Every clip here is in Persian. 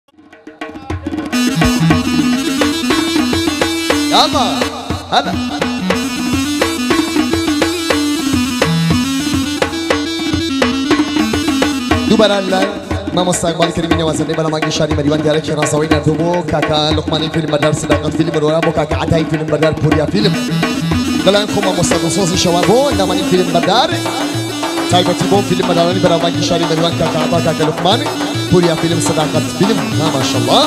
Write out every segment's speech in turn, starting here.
يلا هلا دوباره ما مستقبل کردیم نوازنده بلا مانگی شاری مریوان دیاره که رازوی نردومو کاکا لقمانی فیلم بردار صداقت فیلم رورا بو کاکا عطایی فیلم بردار پوریا فیلم بلان خوما مستقبل صوصی شما بو نمانی فیلم بردار تایبتی بو فیلم بردارانی بلا مانگی شاری مریوان کاکا عطا کاکا لقمانی پوریا فیلم صداقت فیلم ما شاء الله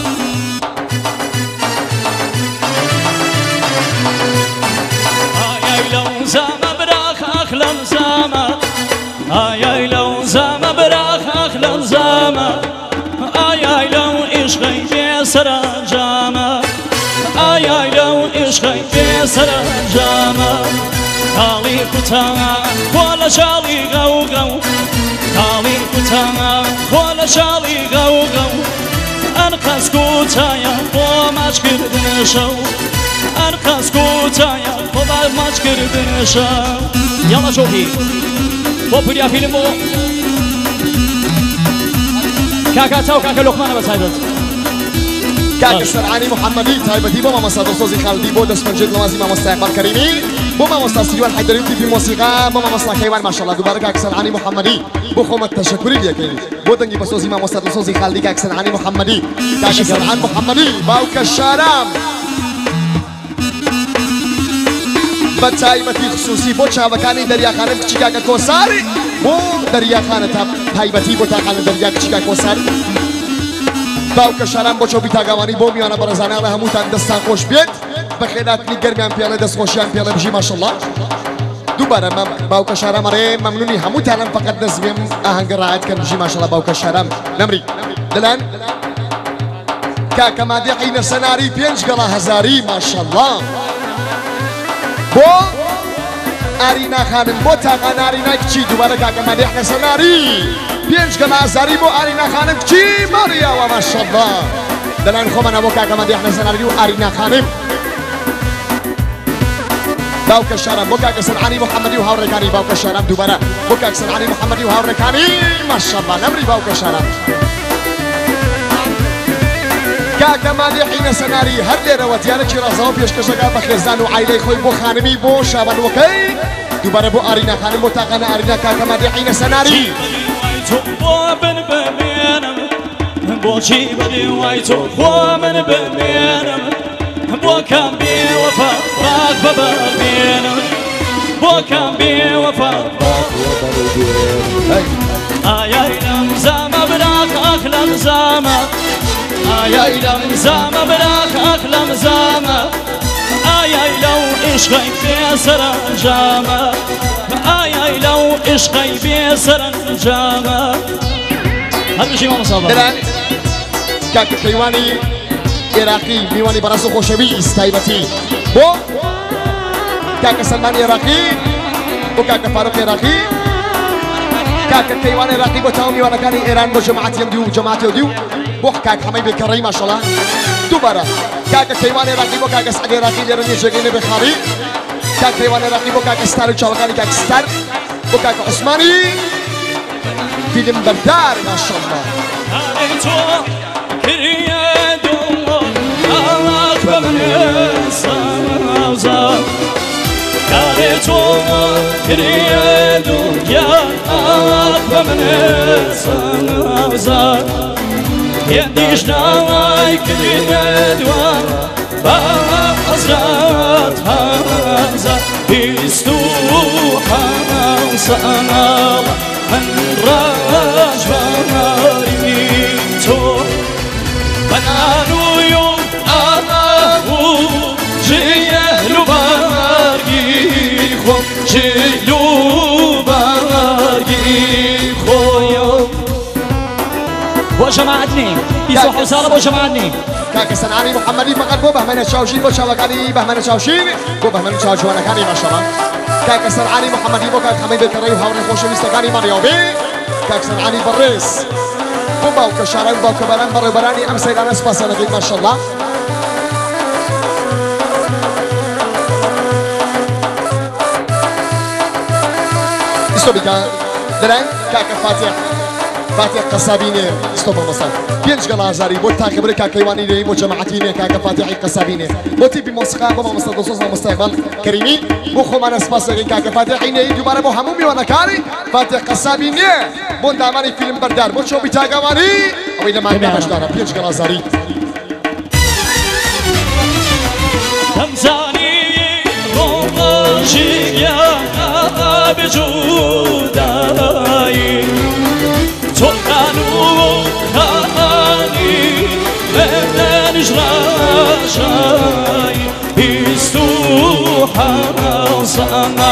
آی لو زم براخ اخلم زم آی لو عشقی به سر جام آی لو عشقی به سر جام کالی کتان ولا شالی غو غو کالی کتان ولا شالی غو غو انقاس کوتایا با ماچ کردن شو انقاس کوتایا با ماچ کردن شو یلا شوهی بو پوریا فیلم بو كاكا تاو كاكا لقمانه بس هايدت كاكا سرعاني محمدي تايبتي بو ما مصادر صوزي خالدي بو دست منجد لمازي ما مستقبل كريمي بو ما مستقبل سيوان حيدري في موسيقى بو ما مصلح كيوان ما شاء الله دوباره كاكا سرعاني محمدي بو خومة تشكري ليا كيني بو دنجي بسوزي ما مصادر صوزي خالدي كاكا سرعاني محمدي كاكا سرعان محمدي باوكا الشارم بتايبتي خصوصي بو چاوكاني دريا خانه كچيكا كوساري بو دريا خانه تايبتي بو تاخانه دريا كچيكا كوسار باوكا شارم بو چوبي تاگاواني بو ميانا برزانه على هموتان دستان خوش بيت بخيرات نيگرميان بياله دست خوشيان بياله بجي ما شاء الله دوباره باوكا شارم اره ممنوني هموتان فقط نزميم اهنگ راحت كان بجي ما شاء الله باوكا شارم نمري دلان كاكا مادحين سناري بينج قلا هزاري ما شاء الله بو آرینا خانم بو تاقان آرینا کچی دوباره کاکا مدیح نسناری پینج گلا زاری بو آرینا خانم کچی ماریا و ماشالله دلان خو من بو کاکا مدیح نسناری و آرینا خانم باوکا شارم بو کاکا سرعانی محمدی و هاورکانی باوکا شارم دوباره بو کاکا سرعانی محمدی و هاورکانی ماشالله نمری باوکا شارم كاكا مادحين سناري هر ليرة وتيانا كي رازاو بيشكشكا بخيزان وعائلي خوي بو خانمي بو شابان وكي دوباره بو آرينا خانم بو تاقانا آرينا كاكا مادحين سناري بو بن بمينم بو شي بدي وايتو بو من بمينم بو كان بي وفا راك ببابينم بو كان بي وفا آي لمزام براك أخلم زاما آی لمزام براك أخلم زاما آی لو عشقي بسر جاما آی لو عشقي بسر جاما هذا شيء ما مصابه دلان كاكا كيواني عراقي ميواني براسو خوشبي استايبتي بو كاكا سلمان عراقي بو كاكا فاروق عراقي كاكا كيواني عراقي بو تاو ميوانا كاني إيران بو جماعتي يمديو جماعتي يمديو بو كاكا حمي بالكري ما شاء الله دوباره كاكا كيواني عراقي بو كاكا سعد عراقي ليرني جاكيني بخاري كاكا كيواني عراقي بو كاكا ستار وشاوكاني كاكا ستار بو كاكا عثماني فيلم بردار ما شاء الله تو كريدو يا أقوى من السماء يديش ناي كريدو بأزرات هذا يستوحى وصنع من رجباري تو بنانو يوم أمامو جيهلو جلو باقي خويا وجماعتني يسوع حسارة وجماعتني كاكا سنعاني محمدي فقط بو بهمنا شاوشين بو شاوكاني بهمنا شاوشين بو بهمنا شاوشوانا كاني ما شاء الله كاكا سنعاني محمدي بو كاكا خمي بالكري وهاوري خوشو مستقاني مريوبي كاكا سنعاني بريس بو باوكا شارعي باوكا بران بري براني أمسي لنا سباسانا فيك ما شاء الله استوبيكا دران كاكا فاتح فاتح قصابينه ستوب مصاب بينج قال هزاري بو تاكبر كاكيواني لي بو جماعتينه كاك فاتحي قصابينه بو تي بموسيقى بو مستدوس مستقبل كريمي بو خمان سباس كاك فاتحينه دوباره بو همومي وانا كاري فاتح قصابينه بو داماني فيلم بردار بو شو بيتاغواني او الى ما باش دار بينج قال هزاري تمزاني رومانشي يا بجوداي تقانو خاني بدن جراشاي بيستوحا صانا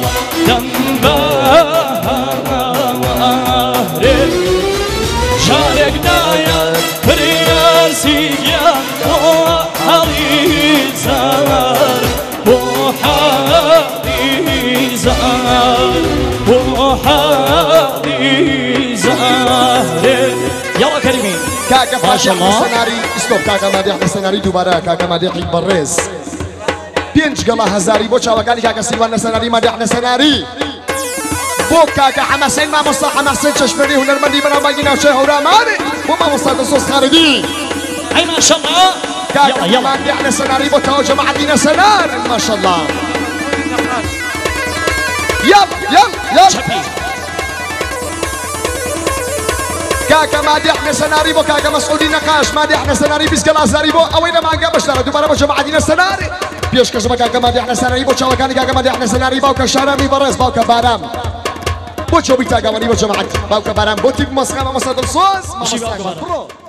دنباهري شاركنا يا برياسيا وحريزار وحريزار وحريزار يلا كريمين كاكا فاتح السناري ستوب كاكا مادح السناري دوباره كاكا مادح بريز بينج قال هزاري بو شاوكاني كاكا سيلوان السناري مادح السناري بو كاكا حماسين ما مصطفى حماسين ششفري هنرمندي بنا باقينا وشي هوراماني بو ما مصطفى دسوس خارجي اي ما شاء الله كاكا يلا مادح السناري بو تاو جماعتنا سنار ما شاء الله يلا كاكا مادحنا سناري بو كاكا مسعودي نقاش مادحنا سناري بيسكال ازاري بو اوينا ما قبش دار دوباره بو جماعتنا سناري بيش كشبا كاكا مادحنا سناري بو شاوكاني كاكا مادحنا سناري باوكا شارامي برز باوكا بارام بو شو بيتاغا وني بو جماعتي باوكا بارام بو تيب مسخره مسدل صوص ماشي باوكا بارام